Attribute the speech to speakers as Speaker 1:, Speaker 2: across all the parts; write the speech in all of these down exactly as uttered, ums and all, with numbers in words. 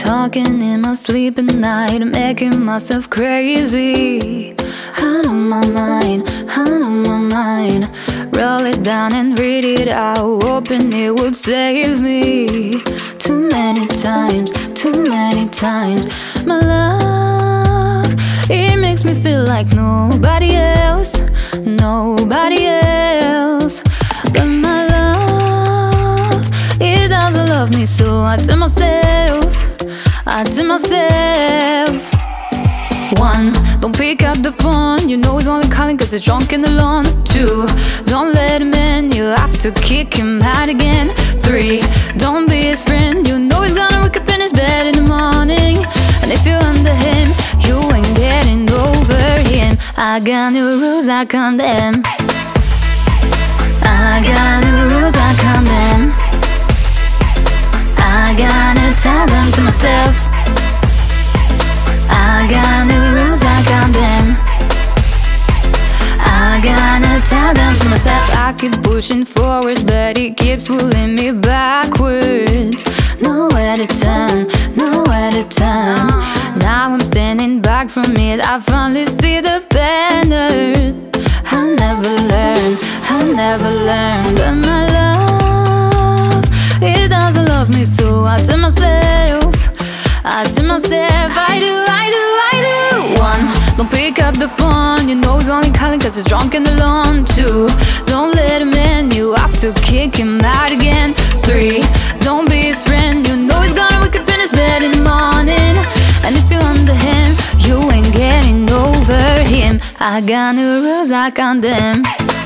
Speaker 1: talking in my sleep at night, making myself crazy. Out of my mind, out of my mind. Roll it down and read it out, hoping it would save me. Too many times, too many times. My love, it makes me feel like nobody else, nobody else. But my love, it doesn't love me, so I tell myself, I tell myself. One, don't pick up the phone, you know he's only calling cause he's drunk and alone. Two, don't let him in, you have to kick him out again. Three, don't be his friend, you know he's gonna wake up in his bed in the morning. And if you're under him, you ain't getting over him. I got new rules I condemn, I got new rules I condemn. I gotta tell them to myself, I got new rules I condemn. I gotta tell them to myself. I keep pushing forwards, but it keeps pulling me backwards. Nowhere to turn, nowhere to turn. Now I'm standing back from it, I finally see the banner. I never learn, I never learn. But my love, it doesn't love me, so I tell myself, I tell myself, I do, I do, I do. One, don't pick up the phone, you know he's only calling cause he's drunk and alone. Two, don't let him in, you have to kick him out again. Three, don't be his friend, you know he's gonna wake up in his bed in the morning. And if you're under him, you ain't getting over him. I got new rules I condemn,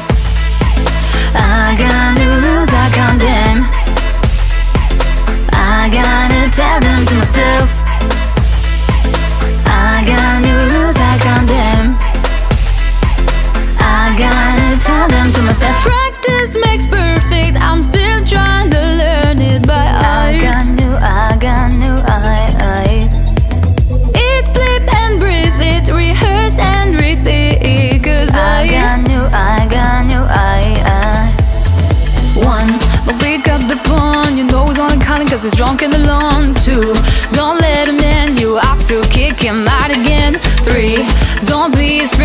Speaker 1: I got new rules I condemn. I gotta tell them to myself, I got new rules I condemn. I gotta tell them to myself. Practice makes perfect, I'm still trying to learn it by eye. I got new, I got new, I, I. Eat, sleep and breathe it, rehearse and repeat. Cause I, I got new, I got new, I, I. One, don't pick up the phone, you know he's only calling cause he's drunk and alone. Two, don't let him in, you have to kick him out again. Three, don't be his